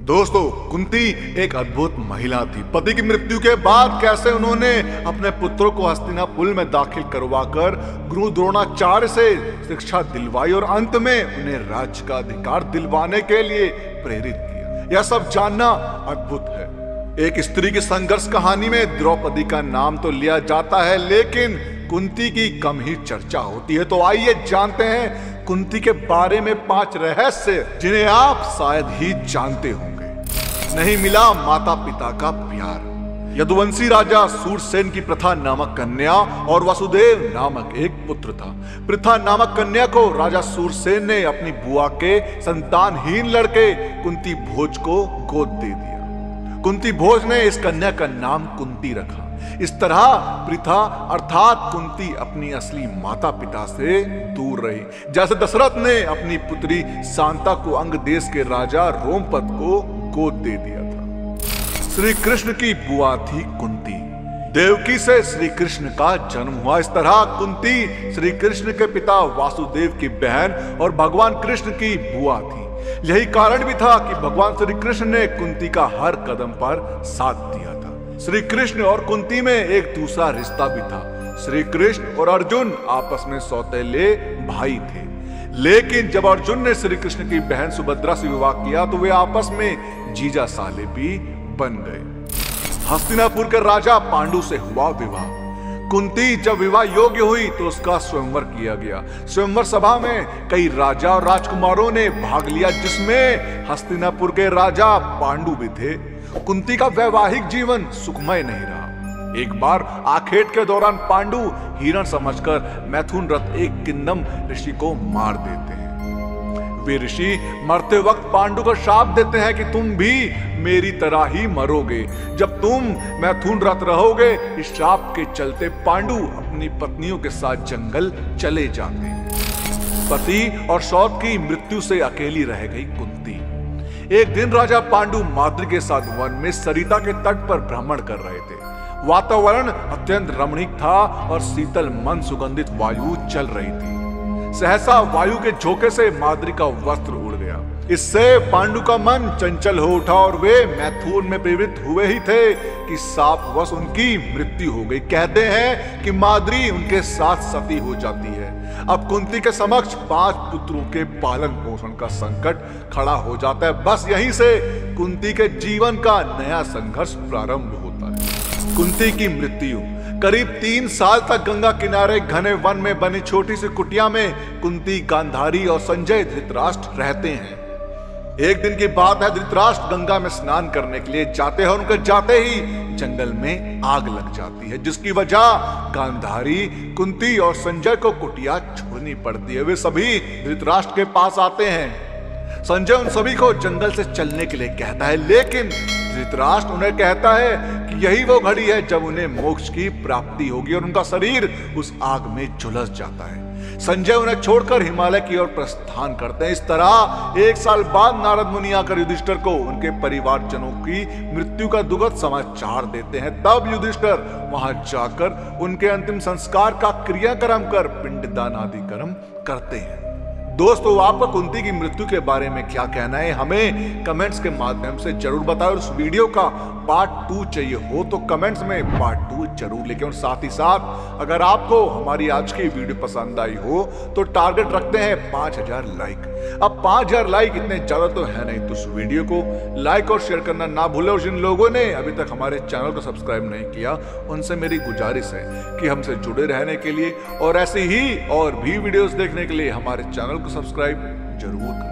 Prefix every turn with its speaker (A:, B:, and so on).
A: दोस्तों, कुंती एक अद्भुत महिला थी। पति की मृत्यु के बाद कैसे उन्होंने अपने पुत्रों को हस्तिनापुर में दाखिल करवाकर गुरु द्रोणाचार्य से शिक्षा दिलवाई और अंत में उन्हें राज्य का अधिकार दिलवाने के लिए प्रेरित किया, यह सब जानना अद्भुत है। एक स्त्री की संघर्ष कहानी में द्रौपदी का नाम तो लिया जाता है, लेकिन कुंती की कम ही चर्चा होती है। तो आइए जानते हैं कुंती के बारे में 5 रहस्य जिन्हें आप शायद ही जानते होंगे। नहीं मिला माता पिता का प्यार। यदुवंशी राजा सूरसेन की प्रथा नामक कन्या और वसुदेव नामक एक पुत्र था। प्रथा नामक कन्या को राजा सूरसेन ने अपनी बुआ के संतानहीन लड़के कुंती भोज को गोद दे दिया। कुंती भोज ने इस कन्या का नाम कुंती रखा। इस तरह प्रथा अर्थात कुंती अपनी असली माता पिता से दूर रही, जैसे दशरथ ने अपनी पुत्री शांता को अंग देश के राजा रोमपद को गोद दे दिया था। श्री कृष्ण की बुआ थी कुंती। देवकी से श्री कृष्ण का जन्म हुआ। इस तरह कुंती श्री कृष्ण के पिता वासुदेव की बहन और भगवान कृष्ण की बुआ थी। यही कारण भी था कि भगवान श्री कृष्ण ने कुंती का हर कदम पर साथ दिया था। श्री कृष्ण और कुंती में एक दूसरा रिश्ता भी था। श्री कृष्ण और अर्जुन आपस में सौतेले भाई थे, लेकिन जब अर्जुन ने श्री कृष्ण की बहन सुभद्रा से विवाह किया तो वे आपस में जीजा साले भी बन गए। हस्तिनापुर के राजा पांडु से हुआ विवाह। कुंती जब विवाह योग्य हुई तो उसका स्वयंवर किया गया। स्वयंवर सभा में कई राजा और राजकुमारों ने भाग लिया, जिसमें हस्तिनापुर के राजा पांडु भी थे। कुंती का वैवाहिक जीवन सुखमय नहीं रहा। एक बार आखेट के दौरान पांडु हिरण समझकर मैथुन रथ एक किन्नम ऋषि को मार देते हैं। वे ऋषि मरते वक्त पांडु को शाप देते हैं कि तुम भी मेरी तरह ही मरोगे। जब तुम मैथुन रथ रहोगे, इस शाप के चलते पांडु अपनी पत्नियों के साथ जंगल चले जाते हैं। पति और सौत की मृत्यु से अकेली रह गई कुंती। एक दिन राजा पांडु माद्री के साथ वन में सरिता के तट पर भ्रमण कर रहे थे। वातावरण अत्यंत रमणीक था और शीतल मन सुगंधित वायु चल रही थी। सहसा वायु के झोंके से माद्री का वस्त्र उड़ गया। इससे पांडु का मन चंचल हो उठा और वे मैथुन में प्रवृत्त हुए ही थे कि शापवश उनकी मृत्यु हो गई। कहते हैं कि माद्री उनके साथ सती हो जाती है। अब कुंती के समक्ष 5 पुत्रों के पालन पोषण का संकट खड़ा हो जाता है। बस यहीं से कुंती के जीवन का नया संघर्ष प्रारंभ होता है। कुंती की मृत्यु। करीब 3 साल तक गंगा किनारे घने वन में बनी छोटी सी कुटिया में कुंती, गांधारी और संजय धृतराष्ट्र रहते हैं। एक दिन की बात है, धृतराष्ट्र गंगा में स्नान करने के लिए जाते हैं और उनके जाते ही जंगल में आग लग जाती है, जिसकी वजह गांधारी, कुंती और संजय को कुटिया छोड़नी पड़ती है। वे सभी धृतराष्ट्र के पास आते हैं। संजय उन सभी को जंगल से चलने के लिए कहता है, लेकिन धृतराष्ट्र उन्हें कहता है कि यही वो घड़ी है जब उन्हें मोक्ष की प्राप्ति होगी और उनका शरीर उस आग में झुलस जाता है। संजय उन्हें छोड़कर हिमालय की ओर प्रस्थान करते हैं। इस तरह 1 साल बाद नारद मुनि आकर युधिष्ठिर को उनके परिवारजनों की मृत्यु का दुखद समाचार देते हैं। तब युधिष्ठिर वहां जाकर उनके अंतिम संस्कार का क्रियाक्रम कर पिंडदान आदि कर्म करते हैं। दोस्तों, आपका कुंती की मृत्यु के बारे में क्या कहना है, हमें कमेंट्स के माध्यम से जरूर बताएं। और इस वीडियो का पार्ट 2 चाहिए हो तो कमेंट्स में पार्ट 2 जरूर लिखें। और साथ ही साथ अगर आपको हमारी आज की वीडियो पसंद आई हो तो टारगेट रखते हैं 5000 लाइक। अब 5000 लाइक इतने ज्यादा तो है नहीं, तो इस वीडियो को लाइक और शेयर करना ना भूलें। और जिन लोगों ने अभी तक हमारे चैनल को सब्सक्राइब नहीं किया, उनसे मेरी गुजारिश है कि हमसे जुड़े रहने के लिए और ऐसे ही और भी वीडियोस देखने के लिए हमारे चैनल को सब्सक्राइब जरूर करें।